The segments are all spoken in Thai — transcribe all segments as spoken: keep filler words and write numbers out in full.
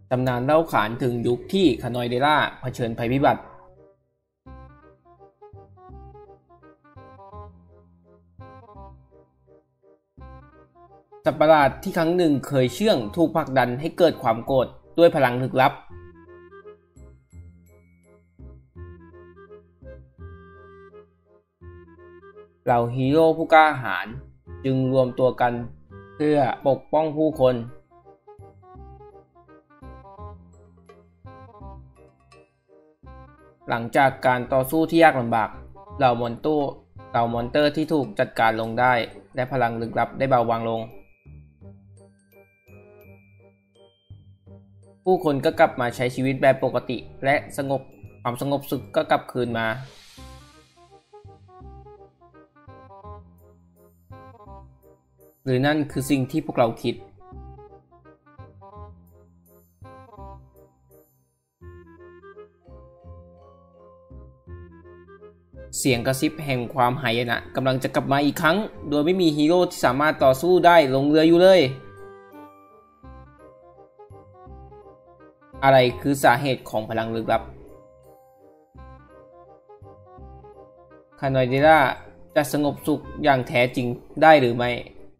ตำนานเล่าขานถึงยุคที่คานอยเดล่าเผชิญภัยพิบัติสัตว์ประหลาดที่ครั้งหนึ่งเคยเชื่องถูกผลักดันให้เกิดความโกรธด้วยพลังลึกลับเหล่าฮีโร่ผู้กล้าหาญจึงรวมตัวกันเพื่อปกป้องผู้คนหลังจากการต่อสู้ที่ยากลำบากเหล่ามอนตู้เหล่ามอนเตอร์ที่ถูกจัดการลงได้และพลังลึกลับได้เบาบางลงผู้คนก็กลับมาใช้ชีวิตแบบปกติและสงบความสงบสุขก็กลับคืนมาหรือนั่นคือสิ่งที่พวกเราคิดเสียงกระซิบแห่งความหายนะกำลังจะกลับมาอีกครั้งโดยไม่มีฮีโร่ที่สามารถต่อสู้ได้ลงเรืออยู่เลยอะไรคือสาเหตุของพลังลึกลับคานอยเดล่าจะสงบสุขอย่างแท้จริงได้หรือไม่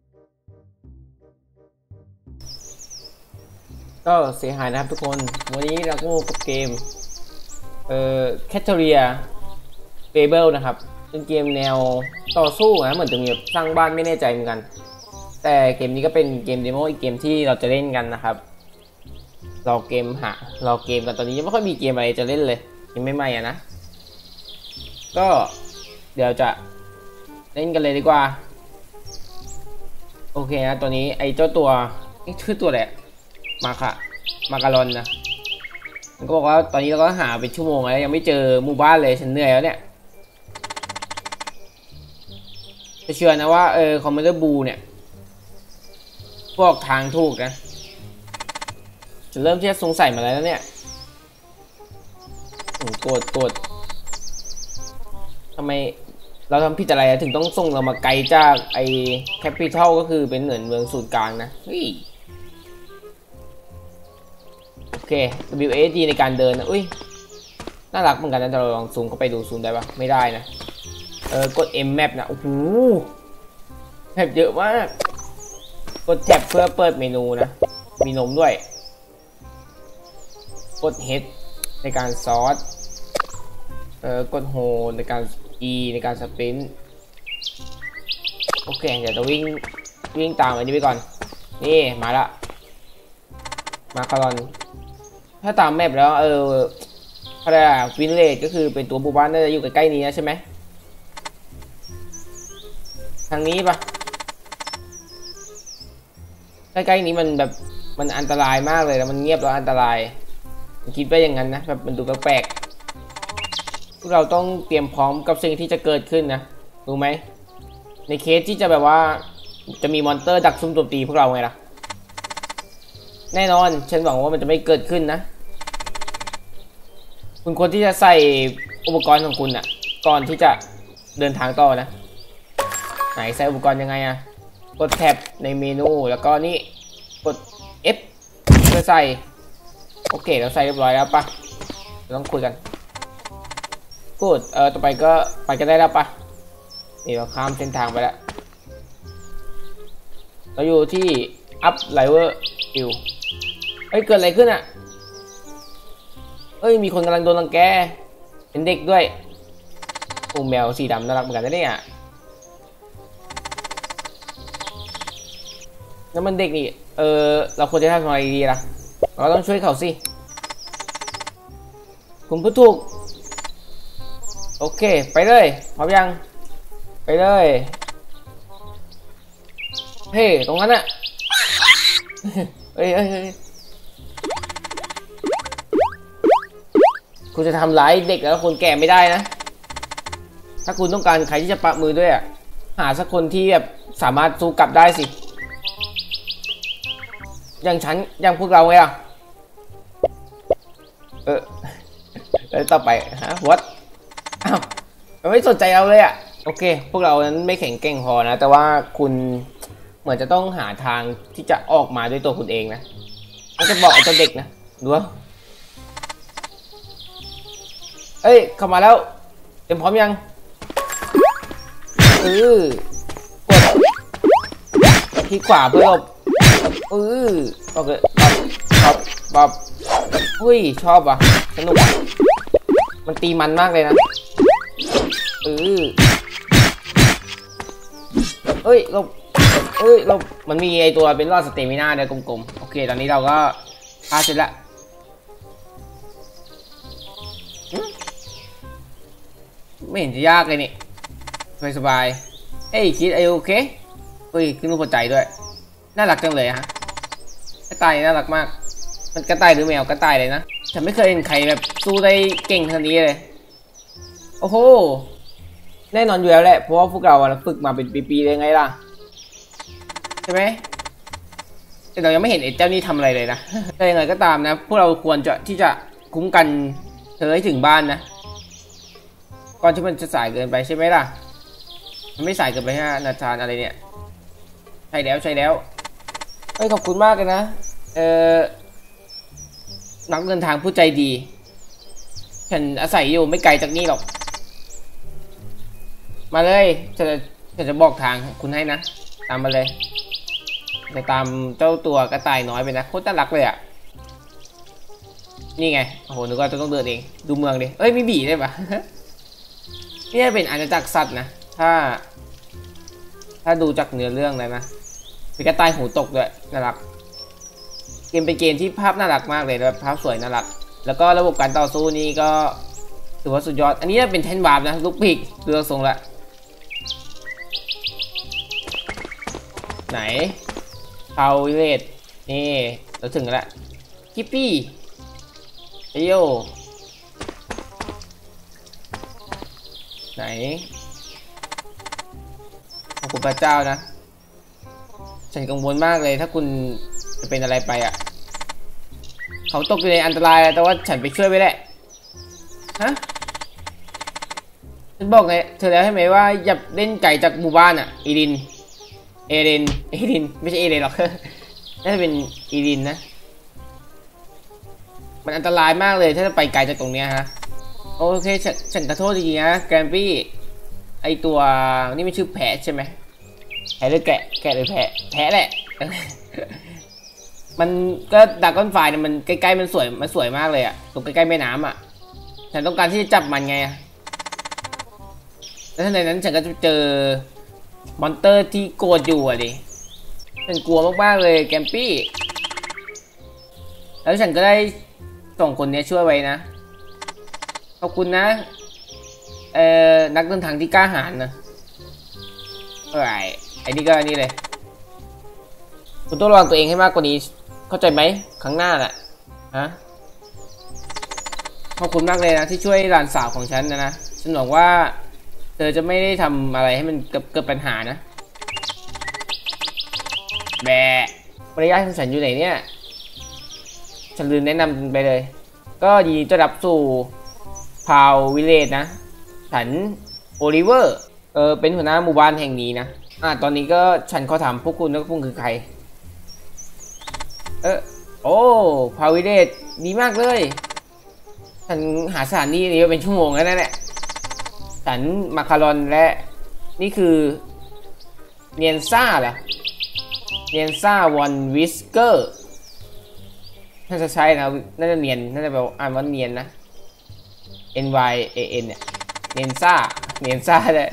ก็เสียหายนะครับทุกคนวันนี้เราก็มากับเกมเอ่อแคทเทอเรียเบเบิลนะครับเป็นเกมแนวต่อสู้นะเหมือนจะมีสร้างบ้านไม่แน่ใจเหมือนกันแต่เกมนี้ก็เป็นเกมเดโมอีกเกมที่เราจะเล่นกันนะครับรอเกมหารอเกมกันตอนนี้ยังไม่ค่อยมีเกมอะไรจะเล่นเลยยังไม่ใหม่อ่ะนะก็เดี๋ยวจะเล่นกันเลยดีกว่าโอเคนะตัวนี้ไอ้เจ้าตัวนี่ชื่อตัวอะไรมาค่ะมาการอนนะมันก็บอกว่าตอนนี้เราก็หาเป็นชั่วโมงแล้วยังไม่เจอหมู่บ้านเลยฉันเหนื่อยแล้วเนี่ยจะเชื่อนะว่าเออคอมมานเดอร์บูเนี่ยพวกทางถูกนะจะเริ่มที่จะสงสัยมาแล้วเนี่ยโกรธโกรธทำไมเราทำผิดอะไรถึงต้องส่งเรามาไกลจากไอ้แคปิทัลก็คือเป็นเหมือนเมืองศูนย์กลางนะเฮ้ยโอเค ดับเบิลยู เอส ดี ในการเดินนะอุ้ยน่ารักเหมือนกันนะเราลองซูมเข้าไปดูซูมได้ปะไม่ได้นะเออกด M Map นะโอ้โหแท็บเยอะมากกดแท็บเพื่อเปิดเมนูนะมีนมด้วยกด H ในการซอสเออกด Hold ในการ E ในการสปรินต์โอเคเดี๋ยวจะวิ่งวิ่งตามอันนี้ไปก่อนนี่มาละมาคารอนถ้าตามแมปแล้วเอออะไรอะวินเลจก็คือเป็นตัวบูบ้านน่าจะอยู่ใกล้ๆนี้นะใช่ไหมทางนี้ปะใกล้ๆนี้มันแบบมันอันตรายมากเลยแล้วมันเงียบแล้วอันตรายผมคิดว่าอย่างนั้นนะแบบมันดูแปลกๆพวกเราต้องเตรียมพร้อมกับสิ่งที่จะเกิดขึ้นนะรู้ไหมในเคสที่จะแบบว่าจะมีมอนเตอร์ดักซุ่มโจมตีพวกเราไงล่ะแน่นอนฉันหวังว่ามันจะไม่เกิดขึ้นนะคุณควรที่จะใส่อุปกรณ์ของคุณอ่ะก่อนที่จะเดินทางต่อนะไหนใส่อุปกรณ์ยังไงอ่ะกดแท็บในเมนูแล้วก็นี่กด F เพื่อใส่โอเคเราใส่เรียบร้อยแล้วปะเราต้องคุยกันกูดเออต่อไปก็ไปกันได้แล้วปะนี่เราข้ามเส้นทางไปแล้วเราอยู่ที่ Up River Hill เฮ้ยเกิดอะไรขึ้นอ่ะเฮ้ยมีคนกำลังโดนรังแกเป็นเด็กด้วยโอ้แมวสีดำน่ารักเหมือนกันนะเนี่ยแล้วมันเด็กนี่เออเราควรจะทำอะไรดีล่ะเราต้องช่วยเขาสิคุณผู้ถูกโอเคไปเลยพร้อมยังไปเลยเฮ้ยตรงนั้นอะเฮ้ยเฮ้ยคุณจะทำร้ายเด็กแล้วคนแก่ไม่ได้นะถ้าคุณต้องการใครที่จะปะมือด้วยอะหาสักคนที่แบบสามารถสู้กลับได้สิอย่างฉันอย่างพวกเราไงอ่ะเออแล้วต่อไปฮะวัดอ้าวมันไม่สนใจเราเลยอ่ะโอเคพวกเรานั้นไม่แข็งแกร่งพอนะแต่ว่าคุณเหมือนจะต้องหาทางที่จะออกมาด้วยตัวคุณเองนะไม่จะบอกไอ้เจ้าเด็กนะดูว่าเอ้ยเข้ามาแล้วเต็มพร้อมยังเออกดคลิกขวาเพื่อหลบเออโอเคบับบับอุ้ยชอบอ่ะสนุกมันตีมันมากเลยนะเออเอ้ยหลบเอ้ยหลบมันมีไอตัวเป็นรอดสเตมิน่าเนี่ยกลมๆโอเคตอนนี้เราก็พาเสร็จละไม่เห็นจะยากเลยนี่สบายๆเฮ้ยคิดไอโอเคเฮ้ยขึ้นรูปหัวใจด้วยน่ารักจังเลยฮะกระต่ายน่ารักมากมันกระต่ายหรือแมวกระต่ายเลยนะฉันไม่เคยเห็นใครแบบสู้ได้เก่งขนาดนี้เลยโอ้โหแน่นอนอยู่แล้วแหละเพราะว่าพวกเราฝึกมาเป็นปีๆเลยไงล่ะใช่ไหมแต่เรายังไม่เห็นไอ้เจ้านี่ทำอะไรเลยนะแต่ยังไงก็ตามนะพวกเราควรจะที่จะคุ้มกันเธอให้ถึงบ้านนะก่อนที่มันจะสายเกินไปใช่ไหมล่ะมันไม่สายเกินไปฮะนาธานอะไรเนี่ยใช่แล้วใช่แล้วเฮ้ยขอบคุณมากเลยนะเออนักเดินทางผู้ใจดีฉันอาศัยอยู่ไม่ไกลจากนี่หรอกมาเลยฉันจะฉันจะบอกทางคุณให้นะตามมาเลยไปตามเจ้าตัวกระต่ายน้อยไปนะโคตรน่ารักเลยอ่ะนี่ไงโอ้โหนึกว่าจะต้องเดินเองดูเมืองดิเอ้ยมีบีได้ปะนี่เป็นอาณาจักรสัตว์นะถ้าถ้าดูจากเนื้อเรื่องเลยนะมีกระต่ายหูตกด้วยน่ารักเกมเป็นเกมที่ภาพน่ารักมากเลยแล้วภาพสวยน่ารักแล้วก็ระบบการต่อสู้นี่ก็ถือว่าสุดยอดอันนี้เป็นแทนบาร์นะลูกปีกดูทรงละไหนเทาวิเลตนี่เราถึงแล้วคิปปี้เอโยไหนขอบคุณพระเจ้านะฉันกังวลมากเลยถ้าคุณจะเป็นอะไรไปอ่ะเขาตกอยู่ในอันตรายแต่ว่าฉันไปช่วยไว้แหละฮะฉันบอกไงเธอแล้วใช่ไหมว่าอย่าเล่นไก่จากหมู่บ้านอ่ะอีรินเอเรนเอรินไม่ใช่เอเรนหรอกน่าจะเป็นอีรินนะมันอันตรายมากเลยถ้าจะไปไกลจากตรงเนี้ยฮะโอเคฉันฉันขอโทษจริงๆนะแกรมปี้ไอตัวนี่ไม่ชื่อแพะใช่ไหมแพะหรือแกะแกะหรือแพะแพะแหละมันก็ดราก้อนไฟเนี่ยมันใกล้ๆมันสวยมันสวยมากเลยอะตรงใกล้ๆแม่น้ำอะฉันต้องการที่จะจับมันไงแล้วในนั้นฉันก็จะเจอมอนเตอร์ที่โกรธอยู่อะดิฉันกลัวมากๆเลยแกมปี้แล้วฉันก็ได้ส่งคนนี้ช่วยไว้นะขอบคุณนะเอ่อนักเดินทางที่กล้าหาญนะเอ้ยไอ้นี่ก็นี่เลยคุณต้องระวังตัวเองให้มากกว่านี้เข้าใจไหมครั้งหน้าแหละฮะขอบคุณมากเลยนะที่ช่วยหลานสาวของฉันนะนะฉันหวังว่าเธอจะไม่ได้ทำอะไรให้มันเกิดเกิดปัญหานะแบะมารยาทของฉันอยู่ไหนเนี่ยฉันลืมแนะนำไปเลยก็ยินดีต้อนรับสู่พาววิลเลจนะฉันโอลิเวอร์เออเป็นหัวหน้าหมู่บ้านแห่งนี้นะอ่าตอนนี้ก็ฉันขอถามพวกคุณนะพวกคุณคือใครเออโอ้พาววิลเลจดีมากเลยฉันหาสถานที่นี้เป็นชั่วโมงแล้วนั่นแหละฉันมาคารอนและนี่คือเนียนซ่าเหรอเนียนซ่าวันวิสเกอร์น่าจะใช่นะน่าจะเนียนน่าจะแปลว่าอ่านว่าเนียนนะ N Y A N เนี่ยเนียนซ่าเนียนซ่าเลย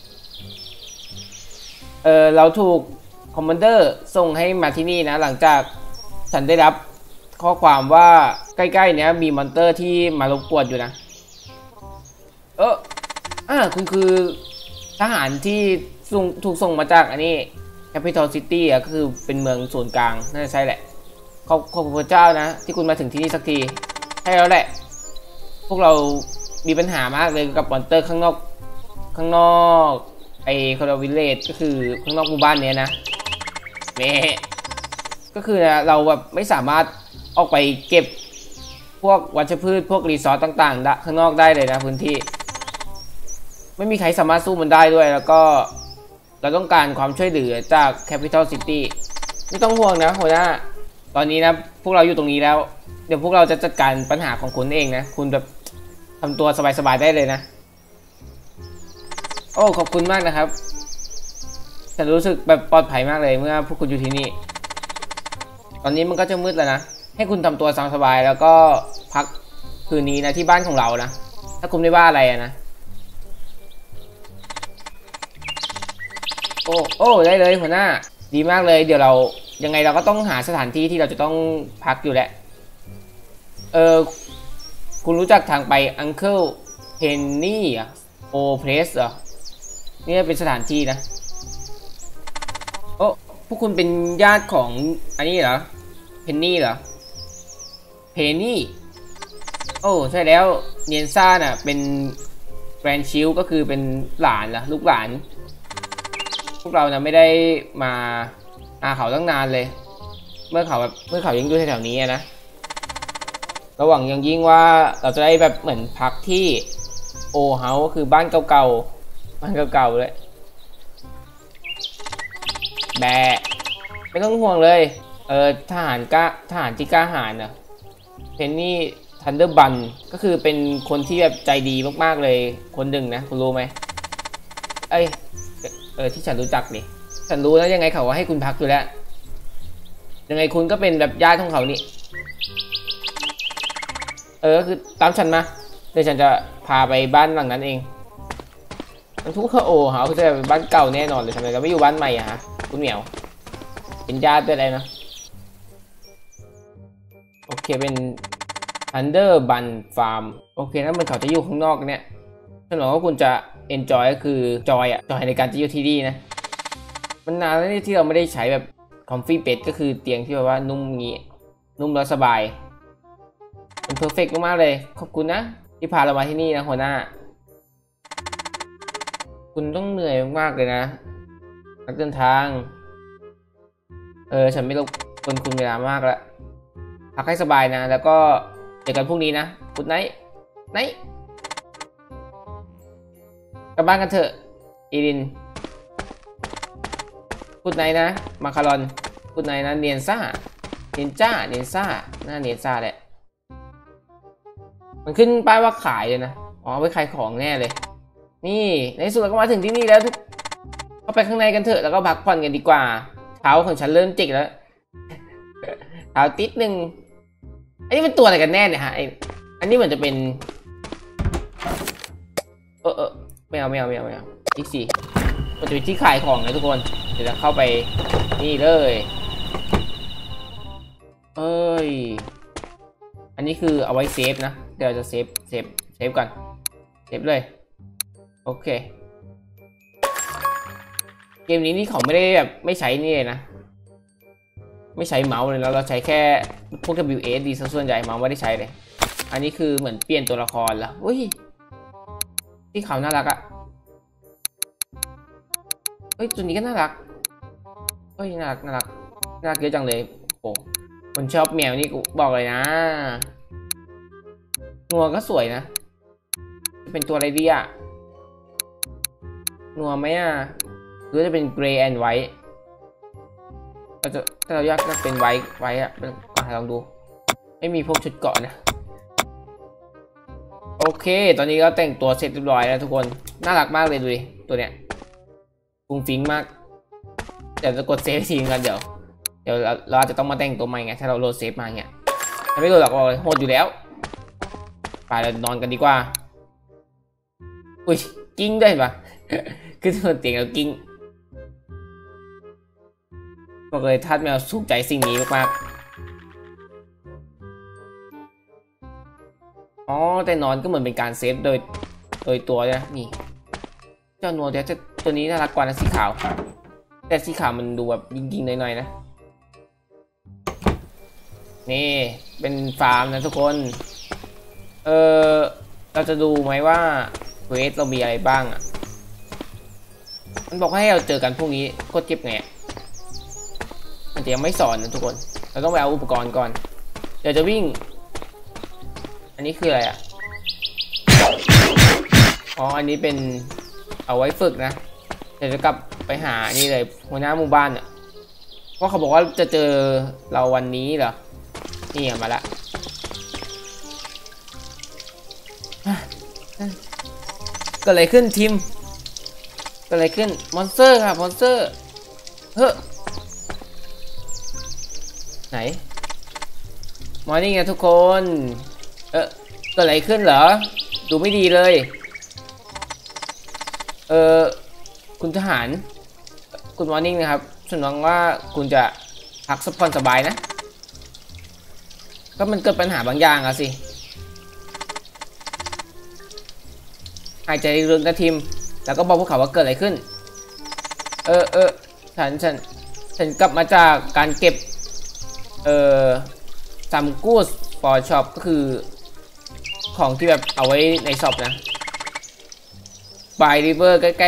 เออเราถูกคอมมานเดอร์ส่งให้มาที่นี่นะหลังจากฉันได้รับข้อความว่าใกล้ๆเนี้ยมีมอนเตอร์ที่มารบกวนอยู่นะเอออ่าคุณคือทหารที่ถูกส่งมาจากอันนี้ Capital City อ่ะก็คือเป็นเมืองศูนย์กลางน่าจะใช่แหละขอบขอบคุณพระเจ้านะที่คุณมาถึงที่นี่สักทีใช่แล้วแหละพวกเรามีปัญหามากเลยกับมอนเตอร์ข้างนอกข้างนอกไอคาร์วิลเลจก็คือข้างนอกหมู่บ้านเนี้ยนะเม่ก็คือเราแบบไม่สามารถออกไปเก็บพวกวัชพืชพวกรีซอสต่างๆข้างนอกได้เลยนะพื้นที่ไม่มีใครสามารถสู้มันได้ด้วยแล้วก็เราต้องการความช่วยเหลือจาก Capital City ไม่ต้องห่วงนะหัวหน้าตอนนี้นะพวกเราอยู่ตรงนี้แล้วเดี๋ยวพวกเราจะจัดการปัญหาของคุณเองนะคุณแบบทำตัวสบายๆได้เลยนะโอ้ขอบคุณมากนะครับฉันรู้สึกแบบปลอดภัยมากเลยเมื่อพวกคุณอยู่ที่นี่ตอนนี้มันก็จะมืดแล้วนะให้คุณทำตัวสบายๆแล้วก็พักคืนนี้นะที่บ้านของเรานะถ้าคุณไม่ว่าอะไรนะโอ้โอ้ได้เลยหัวหน้าดีมากเลยเดี๋ยวเรายังไงเราก็ต้องหาสถานที่ที่เราจะต้องพักอยู่แหละเออคุณรู้จักทางไป Uncle Penny อ่ะ O Place เหรอนี่เป็นสถานที่นะโอ้พวกคุณเป็นญาติของอันนี้เหรอ Penny เหรอ Penny โอ้ใช่แล้วเนียนซ่าน่ะเป็นแกรนชิลก็คือเป็นหลานเหรอลูกหลานพวกเรานะไม่ได้มาอาเขาตั้งนานเลยเมื่อเขาแบบเมื่อเขายังอยู่แถวๆนี้นะระหว่างยังยิ่งว่าเราจะได้แบบเหมือนพักที่โอเฮาส์คือบ้านเก่าๆบ้านเก่าๆเลยแบะไม่ต้องห่วงเลยเออทหารกล้าทหารที่กล้าหาญนะเพนนี่ทันเดอร์บันก็คือเป็นคนที่แบบใจดีมากๆเลยคนหนึ่งนะคุณรู้ไหมเอ้ยเออที่ฉันรู้จักนี่ฉันรู้แล้วยังไงเขาว่าให้คุณพักอยู่แล้วยังไงคุณก็เป็นแบบญาติของเขานี่เออคือตามฉันมาเดี๋ยวฉันจะพาไปบ้านหลังนั้นเองมันทุกข์โอ้เขาคือจะเป็นบ้านเก่าแน่นอนเลยทำไมเราไม่อยู่บ้านใหม่อะฮะคุณเหมียวเป็นญาติด้วยอะไรนะโอเคเป็น Thunder Bun Farm โอเคนะมันเขาจะอยู่ข้างนอกเนี่ยฉันบอกว่าคุณจะ enjoy ก็คือจอยอะจอยในการจะอยู่ที่นี่นะมันนานแล้วที่เราไม่ได้ใช้แบบ comfy bed ก็คือเตียงที่แบบว่านุ่มงี้นุ่มแล้วสบายมันเพอร์เฟกต์มากๆเลยขอบคุณนะที่พาเรามาที่นี่นะหัวหน้าคุณต้องเหนื่อยมากๆเลยนะนักเดินทางเออฉันไม่รบกวนคุณเวลามากแล้วพักให้สบายนะแล้วก็เจอกันพรุ่งนี้นะกุดไนท์ไนท์กลับบ้านกันเถอะอีรินกุดไนท์นะมาคารอนกุดไนท์นะเนียนซ่าเนียนจ้าเนียนซ่าหน้าเนียนซ่าแหละมันขึ้นป้ายว่าขายเลยนะอ๋อไว้ขายของแน่เลยนี่ในที่สุดเราก็มาถึงที่นี่แล้วทุกเข้าไปข้างในกันเถอะแล้วก็พักผ่อนกันดีกว่าเท้าของฉันเริ่มจิกแล้วเท้าติดหนึ่งอันนี้เป็นตัวอะไรกันแน่เนี่ยฮะไออันนี้เหมือนจะเป็นเออเออไม่เอาไม่เอาไม่เอาไม่เอาอีกสี่มันจะเป็นที่ขายของนะทุกคนเดี๋ยวจะเข้าไปนี่เลยเอ้ยอันนี้คือเอาไว้เซฟนะเดี๋ยวจะเซฟเซฟเซฟก่อนเซฟเลยโอเคเกมนี้นี่เขาไม่ได้แบบไม่ใช้นี่เลยนะไม่ใช้เมาส์เลยแล้วเราใช้แค่พวก ดับเบิลยู เอส ดีส่วนใหญ่เมาส์ไม่ได้ใช้เลยอันนี้คือเหมือนเปลี่ยนตัวละครแล้วอุ้ยที่เขาน่ารักอะเฮ้ยตัวนี้ก็น่ารักเฮ้ยน่ารักน่ารักน่ารักเยอะจังเลยโอ้คนชอบแมวนี่กูบอกเลยนะนัวก็สวยนะเป็นตัวอะไรดีอะนัวไหมอะหรือจะเป็นเกรย์แอนด์ไวท์เราจะถ้าเราอยากจะเป็นไวท์ไวท์อะลองดูไม่มีพวกชุดเกาะนะโอเคตอนนี้ก็แต่งตัวเสร็จเรียบร้อยแล้วทุกคนน่ารักมากเลยดูดิตัวเนี้ยฟุ้งฟิ้งมากเดี๋ยวจะกดเซฟทีกันเดี๋ยวเดี๋ยวเราอาจจะต้องมาแต่งตัวใหม่ไงถ้าเราโหลดเซฟมาเงี้ยไม่โหลดหรอกเลยโหดอยู่แล้วไปเรานอนกันดีกว่าอุ้ยกิ้งด้วยปะคือตัวเตียงเรากิ้งบอกเลยทัดแมวสุขใจสิ่งนี้มากๆอ๋อแต่นอนก็เหมือนเป็นการเซฟโดยโดยตัวนะนี่เจ้านัวเดี๋ยวจะตัวนี้น่ารักกว่านะสีขาวแต่สีขาวมันดูแบบยิงๆหน่อยๆนะนี่เป็นฟาร์มนะทุกคนเออเราจะดูไหมว่าเควสเรามีอะไรบ้างอ่ะมันบอกให้เราเจอกันพรุ่งนี้กดเก็บไงมันจะยังไม่สอนนะทุกคนเราต้องไปเอาอุปกรณ์ก่อนเดี๋ยวจะวิ่งอันนี้คืออะไรอ่ะอ๋ออันนี้เป็นเอาไว้ฝึกนะเดี๋ยวจะกลับไปหานี่เลยหัวหน้าหมู่บ้านอ่ะว่าเขาบอกว่าจะเจอเราวันนี้เหรอนี่มาละเกิดอะไรขึ้นทีมเกิดอะไรขึ้นมอนสเตอร์ค่ะมอนสเตอร์เฮ้อไหนมอร์นิ่งนะทุกคนเออเกิดอะไรขึ้นเหรอดูไม่ดีเลยเออคุณทหารคุณมอร์นิ่งนะครับฉันหวังว่าคุณจะพักสักผ่อนสบายนะก็มันเกิดปัญหาบางอย่างอะสิหายใจลึกๆนะทีมแล้วก็บอกพวกเขาว่าเกิดอะไรขึ้นเออเออฉันฉันฉันกลับมาจากการเก็บเอ่อซัมกูสปอร์ช็อปก็คือของที่แบบเอาไว้ในช็อปนะบายริเวอร์ใกล้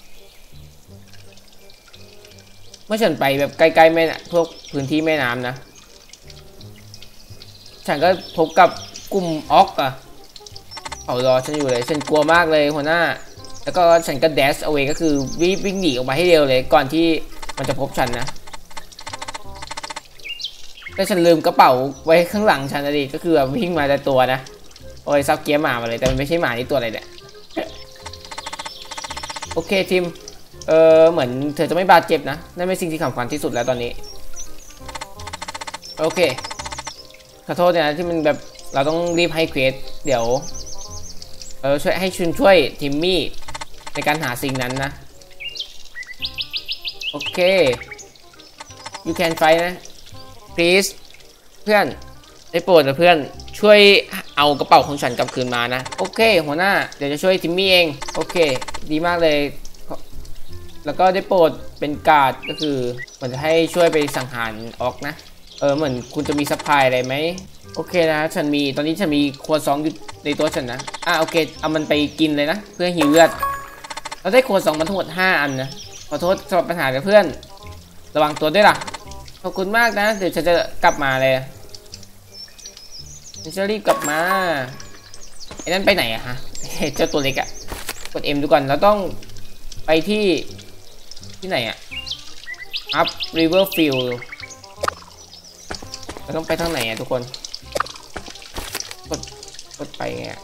ๆเมื่อฉันไปแบบใกล้ๆแม่พวกพื้นที่แม่น้ำนะฉันก็พบกับกลุ่มออกอะเขารอฉันอยู่เลยฉันกลัวมากเลยหัวหน้าแล้วก็ฉันก็แดชเอาไว้ก็คือวิ่งวิ่งหนีออกมาให้เร็วเลยก่อนที่มันจะพบฉันนะแต่ฉันลืมกระเป๋าไว้ข้างหลังฉันนะดิก็คือวิ่งมาแต่ตัวนะโอ้ยซับเกียร์หมามาเลยแต่มันไม่ใช่หมานี่ตัวอะไรเนี่ยโอเคทีมเออเหมือนเธอจะไม่บาดเจ็บนะนั่นเป็นสิ่งที่สำคัญที่สุดแล้วตอนนี้โอเคขอโทษนะที่มันแบบเราต้องรีบให้เควสเดี๋ยวเออช่วยให้ชุนช่วยทิมมี่ในการหาสิ่งนั้นนะโอเค you can fight นะ please เพื่อนได้โปรดนะเพื่อนช่วยเอากระเป๋าของฉันกลับคืนมานะโอเคหัวหน้าเดี๋ยวจะช่วยทิมมี่เองโอเคดีมากเลยแล้วก็ได้โปรดเป็นการ์ดก็คือมันจะให้ช่วยไปสังหารออกนะเออเหมือนคุณจะมีซัพพลายอะไรไหมโอเคนะฉันมีตอนนี้ฉันมีครัวซองอยู่ในตัวฉันนะอ่ะโอเคเอามันไปกินเลยนะเพื่อหิวเลือดเราได้ครัวซองมาทั้งหมดห้าอันนะขอโทษสำหรับปัญหากับเพื่อนระวังตัวด้วยล่ะขอบคุณมากนะเดี๋ยวฉันจะกลับมาเลยฉันจะรีบกลับมาไอ้นั่นไปไหนอะฮะเจ้าตัวเล็กอะกด เอ็ม ดูก่อนเราต้องไปที่ที่ไหนอะ Up River Field เราต้องไปทางไหนอะทุกคนกดกดไปไง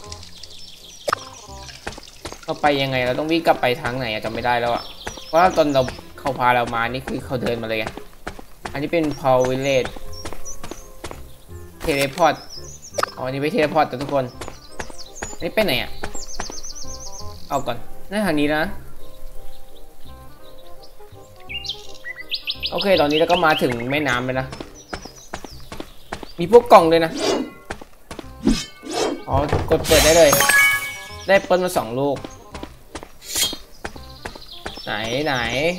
เราไปยังไงเราต้องวิ่งกลับไปทางไหนอะจำไม่ได้แล้วอะเพราะว่าตอนเราเขาพาเรามานี่คือเขาเดินมาเลยไงอันนี้เป็น Paul Village เทเลพอร์ตอ๋ออันนี้ไม่เทเลพอร์ตแต่ทุกคนอันนี้ไปไหนอะเอาก่อนน่าทางนี้นะโอเคตอนนี้เราก็มาถึงแม่น้ำเลยนะมีพวกกล่องเลยนะอ๋อกดเปิดได้เลยได้เปิ้ลมาสองลูกไหนไหน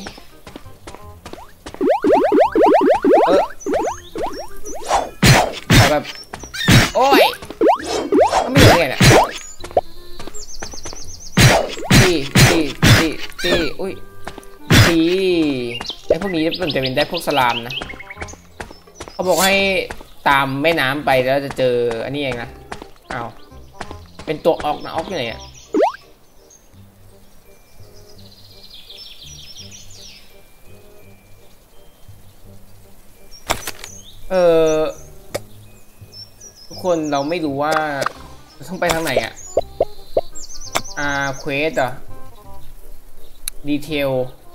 เออขอแบบโอ้ยมันไม่เหลือไงเนี่ยตีตีตีตีอุ้ยตีไอ้พวกนี้มันจะเป็นได้พวกสลามนะเขาบอกให้ตามแม่น้ำไปแล้วจะเจออันนี้เองนะอ้าวเป็นตัวออกนะออกที่ไหนอ่ะเออทุกคนเราไม่รู้ว่าต้องไปทางไหนอ่ะอ่าเควสอ่ะดีเทล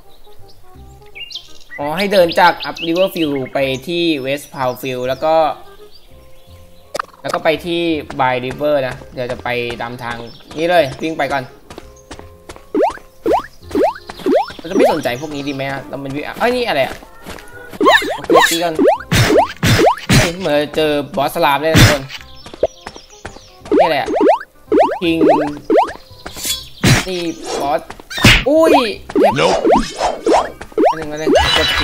อ๋อให้เดินจาก Up River Field ไปที่ West Paul Field แล้วก็แล้วก็ไปที่ By River นะเดี๋ยวจะไปตามทางนี้เลยวิ่งไปก่อนเราจะไม่สนใจพวกนี้ดีไหมอะเรามันวิ่งเอ้ยนี่อะไรอะโอเคตีกันเฮ้ยเหมือนเจอบอสสลามเลยนะทุกคนนี่แหละคิงนี่บอสอุ้ยอันหนึ่งอันหนึ่งกด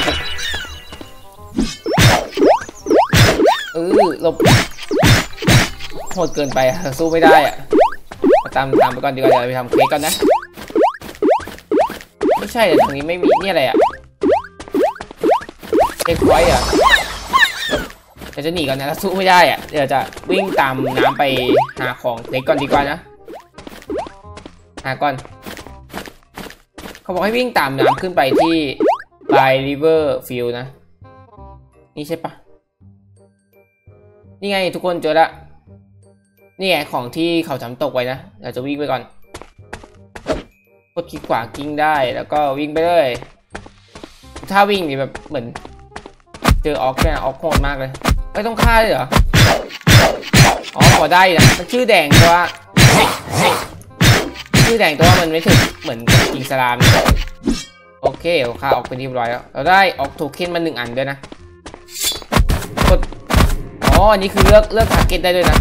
เออหลบโหดเกินไปสู้ไม่ได้อะตามตามไปก่อนดีกว่าเดี๋ยวไปทำเค้กก่อนนะไม่ใช่แต่ตรงนี้ไม่มีนี่อะไรอะเค้กไว้อะเดี๋ยวจะหนีก่อนนะสู้ไม่ได้อะเดี๋ยวจะวิ่งตามน้ำไปหาของเล็กก่อนดีกว่านะหาก่อนเขาบอกให้วิ่งตามน้ำขึ้นไปที่ By River Field นะนี่ใช่ปะนี่ไงทุกคนเจอละนี่ไงของที่เขาทำตกไว้นะเราจะวิ่งไปก่อนกดคลิกขวากิ้งได้แล้วก็วิ่งไปเลยถ้าวิ่งนี่แบบเหมือนเจอออกเนี่ยออกโหดมากเลยไม่ต้องฆ่าเลยเหรออ๋อพอได้นะมันชื่อแดงตัวชื่อแดงตัวมันไม่ถึงเหมือนกิงสลามโอเคเราฆ่าออกไปเรียบร้อยแล้วเราได้ออกโทเค็นมาหนึ่งอันด้วยนะกดอ๋ออันนี้คือเลือกเลือกทาร์เก็ตได้ด้วยนะ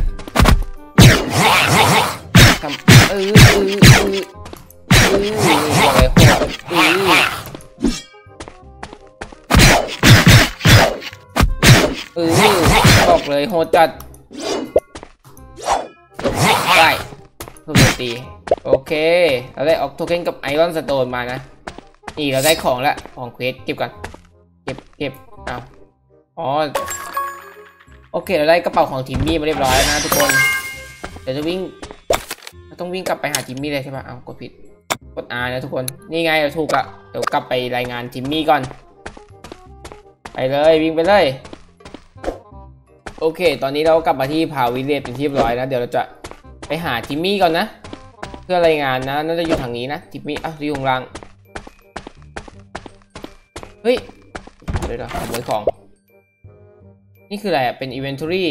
ทำเออเออเออเออบอกเลยโหดเออเออบอกเลยโหดจัดได้เพิ่มตีโอเคเราได้ออกโทเค็นกับไอรอนสโตนมานะนี่เราได้ของแล้วของเควสเก็บก่อนเก็บเก็บเอาอ๋อโอเคเราได้กระเป๋าของทิมมี่มาเรียบร้อยแล้วนะทุกคนเดี๋ยวจะวิ่งต้องวิ่งกลับไปหาทิมมี่เลยใช่ปะเอากดผิดกด R นะทุกคนนี่ไงเราถูกละเดี๋ยวกลับไปรายงานทิมมี่ก่อนไปเลยวิ่งไปเลยโอเคตอนนี้เรากลับมาที่พาวิลเลจเป็นที่เรียบร้อยแล้วเดี๋ยวเราจะไปหาทิมมี่ก่อนนะเพื่อรายงานนะน่าจะอยู่ทางนี้นะทิมมี่อ่ะอยู่ข้างล่างเฮ้ยเดี๋ยวขโมยของนี่คืออะไรอ่ะเป็น inventory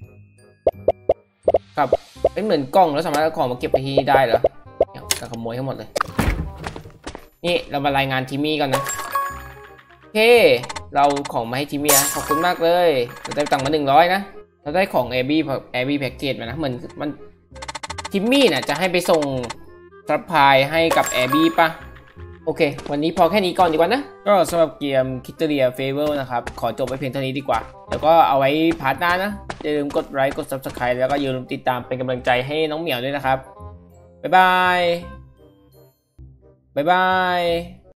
กับเป็นเหมือนกล้องแล้วสามารถเอาของมาเก็บไปที่นี่ได้เหรอจะขโมยทั้งหมดเลยนี่เรามารายงานทิมมี่ก่อนนะโอเคเราของมาให้ทิมมี่ขอบคุณมากเลยเราได้ตังค์มาหนึ่งร้อยนะเราได้ของ แอร์บี้ แอร์บี้ แพ็กเกจมานะเหมือนมันทิมมี่น่ะจะให้ไปส่งซัพพลายให้กับแอร์บี้ป่ะโอเควันนี้พอแค่นี้ก่อนดีกว่านะก็สำหรับเกม Kitteria Fable นะครับขอจบไปเพียงเท่านี้ดีกว่าแล้วก็เอาไว้พาร์ทหน้านะอย่าลืมกดไลค์กด ซับสไครบ์ แล้วก็อย่าลืมติดตามเป็นกำลังใจให้น้องเหมียวด้วยนะครับบ๊ายบายบ๊ายบาย